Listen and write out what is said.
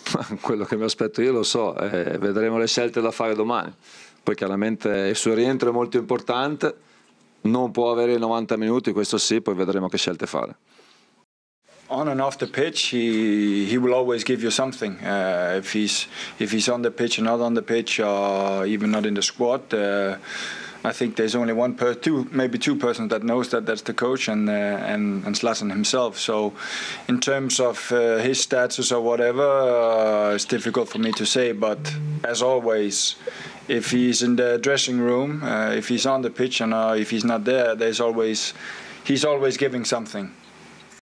Quello che mi aspetto io lo so, vedremo le scelte da fare domani. Poi chiaramente il suo rientro è molto importante, non può avere i 90 minuti, questo sì, poi vedremo che scelte fare. On and off the pitch, he will always give you something. If he's on the pitch or not on the pitch, or even not in the squad, I think there's only maybe two persons that knows that. That's the coach and Zlatan himself. So, in terms of his status or whatever, it's difficult for me to say. But as always, if he's in the dressing room, if he's on the pitch, and if he's not there, he's always giving something.